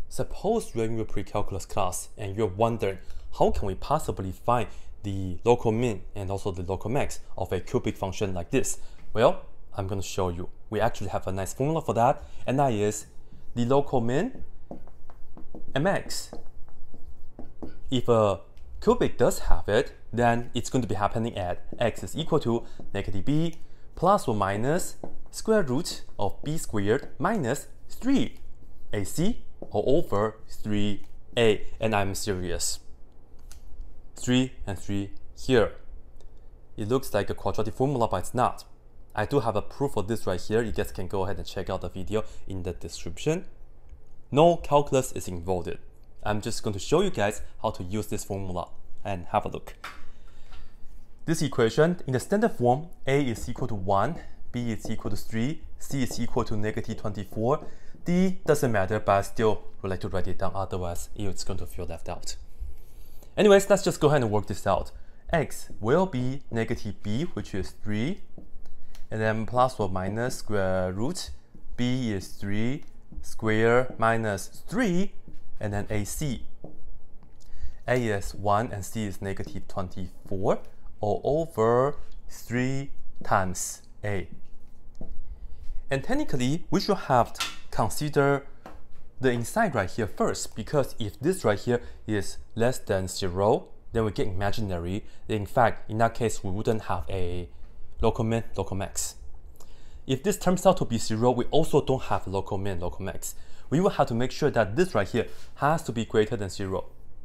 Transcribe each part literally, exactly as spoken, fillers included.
Suppose you're in your pre-calculus class and you're wondering, how can we possibly find the local min and also the local max of a cubic function like this? Well, I'm going to show you. We actually have a nice formula for that, and that is the local min and max. If a cubic does have it, then it's going to be happening at x is equal to negative b plus or minus square root of b squared minus three A C all over three A. And I'm serious. three and three here. It looks like a quadratic formula, but it's not. I do have a proof for this right here. You guys can go ahead and check out the video in the description. No calculus is involved. I'm just going to show you guys how to use this formula and have a look. This equation, in the standard form, A is equal to one, B is equal to three, C is equal to negative twenty-four, D doesn't matter, but I still would like to write it down, otherwise it's going to feel left out. Anyways, let's just go ahead and work this out. X will be negative b, which is three, and then plus or minus square root, b is three, square minus three, and then A C. A is one and C is negative twenty-four, all over three times A. And technically, we should have to consider the inside right here first, because if this right here is less than zero, then we get imaginary. In fact, in that case, we wouldn't have a local min, local max. If this turns out to be zero, we also don't have local min, local max. We will have to make sure that this right here has to be greater than zero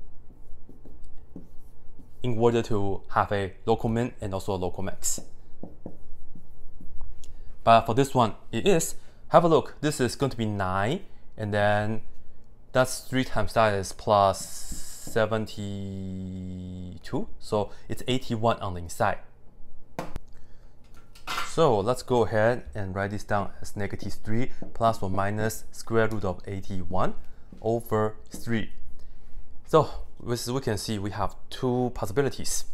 in order to have a local min and also a local max. But for this one, it is. Have a look. This is going to be nine, and then that's three times that is plus seventy-two. So it's eighty-one on the inside. So let's go ahead and write this down as negative three plus or minus square root of eighty-one over three. So as we can see, we have two possibilities.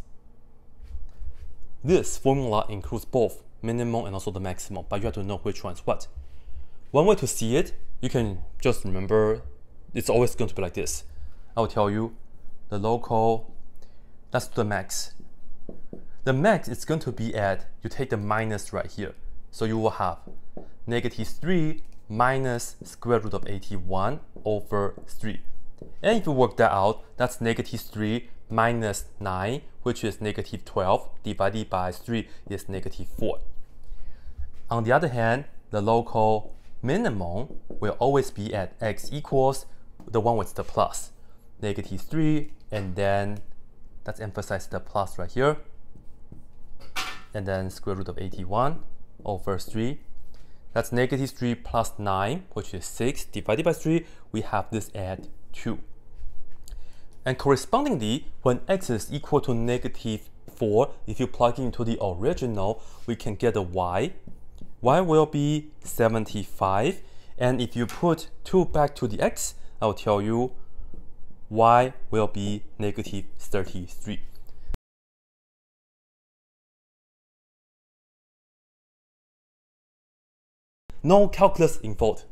This formula includes both minimum and also the maximum, but you have to know which one is what. One way to see it, you can just remember it's always going to be like this. I will tell you the local, that's the max. The max is going to be at, you take the minus right here. So you will have negative three minus square root of eighty-one over three. And if you work that out, that's negative three minus nine, which is negative twelve, divided by three is negative four. On the other hand, the local minimum will always be at x equals the one with the plus, negative three, and then let's emphasize the plus right here, and then square root of eighty-one over three. That's negative three plus nine, which is six, divided by three, we have this at two. And correspondingly, when x is equal to negative four, if you plug into the original, we can get a y. Y will be seventy-five, and if you put two back to the x, I'll tell you y will be negative thirty-three. No calculus involved.